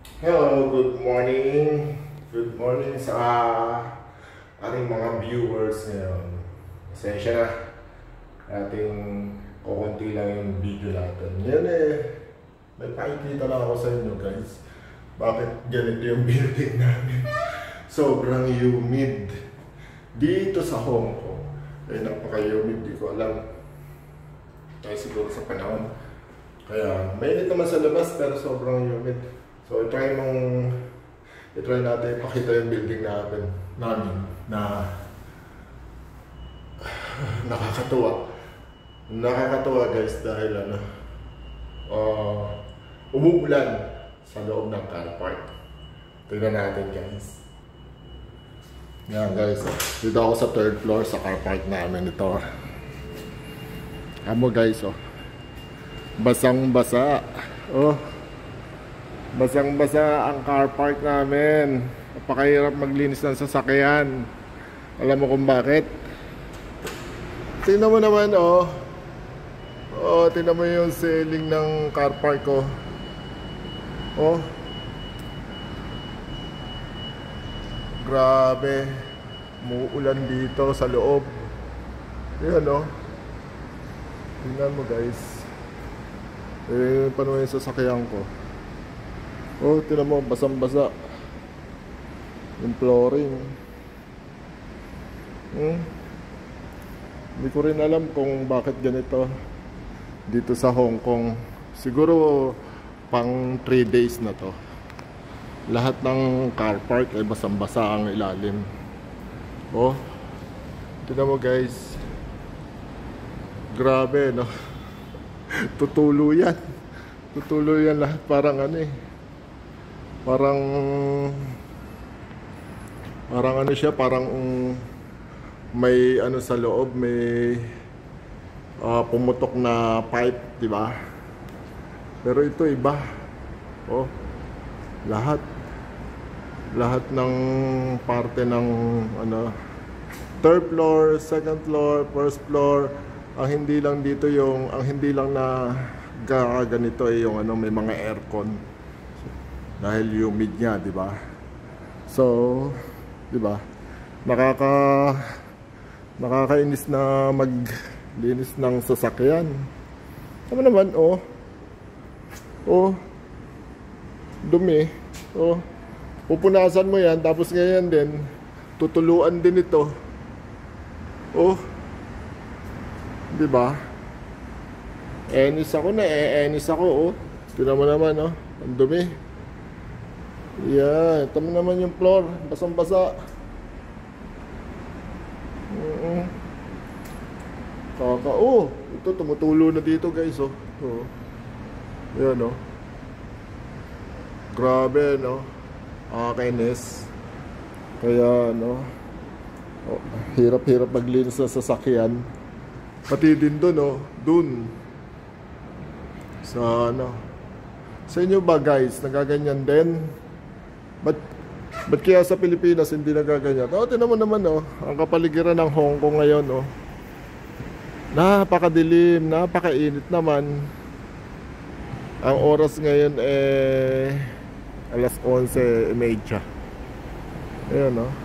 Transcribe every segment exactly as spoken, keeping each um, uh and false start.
Hello, good morning. Good morning sa ating mga viewers ngayon. Pasensya na. Ating kukunti lang yung video natin. Yan eh. May pakikita lang ako sa inyo guys. Bakit ganito yung building namin? Sobrang humid. Dito sa Hong Kong. Eh napaka-humid. Di ko alam. Kaya siguro sa panahon. Kaya mainit naman sa labas pero sobrang humid. So, i-try mong i-try natin ipakita yung building natin namin na nakakatuwa. Nakakatuwa guys dahil ano uh, umuulan sa loob ng car park. Tingnan natin guys. Yan guys. Oh. Dito ako sa third floor sa car park namin ito. Amo guys oh. Basang basa. Oh. Basang-basa ang car park namin. Napakahirap maglinis ng sasakyan. Alam mo kung bakit? Tingnan mo naman oh. Oh, tingnan mo yung ceiling ng car park ko. Oh. Grabe. Muulan dito sa loob. Ayan oh. Tingnan mo guys. Eh, paano yung sasakyan ko? Oh, tinan mo, basang-basa yung flooring. Hmm? Hindi ko rin alam kung bakit ganito dito sa Hong Kong. Siguro pang three days na to. Lahat ng car park ay basang-basa ang ilalim. Oh, tinan mo guys. Grabe, no? Tutulo yan. Tutulo yan lahat, parang ano eh. Parang parang ano siya, parang um, may ano sa loob, may uh, pumutok na pipe, di ba? Pero ito iba. Oh. Lahat lahat ng parte ng ano third floor, second floor, first floor, ang hindi lang dito yung ang hindi lang na ganito eh yung ano may mga aircon. Dahil humid niya, di ba? So, di ba? Nakaka nakakainis na maglinis ng sasakyan. Tama naman, oh. Oh. Dumi. Oh. Pupunasan mo 'yan tapos ngayon din tutuluan din ito. Oh. Di ba? Enis ako na, eh, enis ako, oh. Tingnan mo naman, oh. Ang dumi. Yan, ito naman yung floor, basang-basa. Uh-uh. Kaka, oh, ito tumutulo na dito guys, oh. Oh. Yan, oh. Grabe, no? Nakakainis. Kaya, no? Oh, hirap-hirap maglinis sa sasakyan. Pati din dun, oh. Dun. Sa, ano? Sa inyo ba guys, nagaganyan din? Ba't, ba't kaya sa Pilipinas hindi nagaganyan? O, tinan mo naman, oh, ang kapaligiran ng Hong Kong ngayon, oh. Napakadilim, napakainit naman. Ang oras ngayon, eh, alas onse media. Ayan, oh.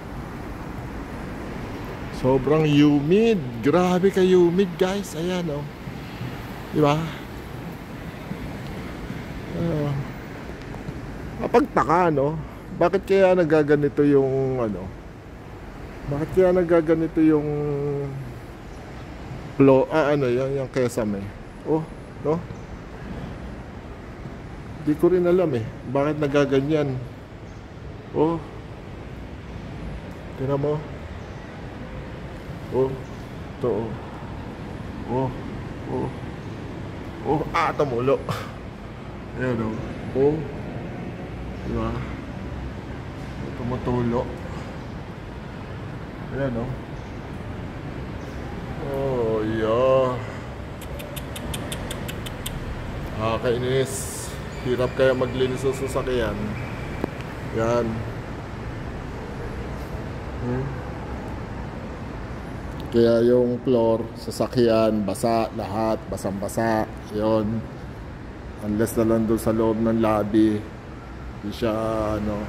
Sobrang humid. Grabe ka humid, guys. Ayan, oh. Diba? Uh, Kapagtaka, no? Bakit kaya nagaganito yung ano? Bakit kaya nagaganito yung flow, ah ano yan, yung kesame? Oh, no? Di ko rin alam eh. Bakit nagaganyan? Oh. Tingnan mo. Oh. Ito oh. Oh. Oh. Oh, ah, tumulo. Ayan oh. Oh. Diba? Tumutulo. Ayan o. Oh, yeah. Nakakainis. Hirap kaya maglinis sa sasakyan. Yan. Hmm? Kaya yung floor, sasakyan, basa, lahat, basang-basa. Yun. Unless na lang doon sa loob ng lobby. Hindi siya ano.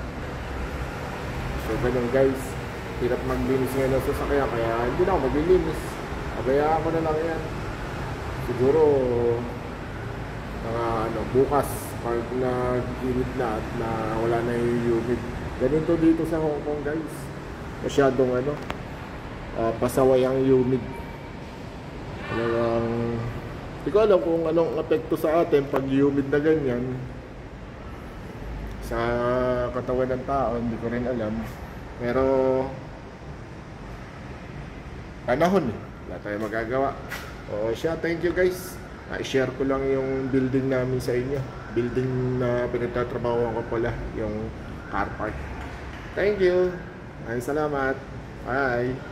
So ganun guys, hirap maglinis ngayon ng sasakyan kaya hindi na ako maglilinis. Abayaan ko na lang yan. Siguro mga ano, bukas pag nag-init na at na wala na yung humid. Ganito dito sa Hong Kong guys. Masyadong ano, uh, pasaway ang humid. Talagang hindi ko alam kung anong apekto sa atin pag humid na ganyan sa katawan ng tao, hindi ko rin alam. Pero panahon eh, wala tayong magagawa. O siya, thank you guys. I-share ko lang yung building namin sa inyo. Building na pinagtatrabaho ko pala, yung car park. Thank you. Ay, salamat. Bye.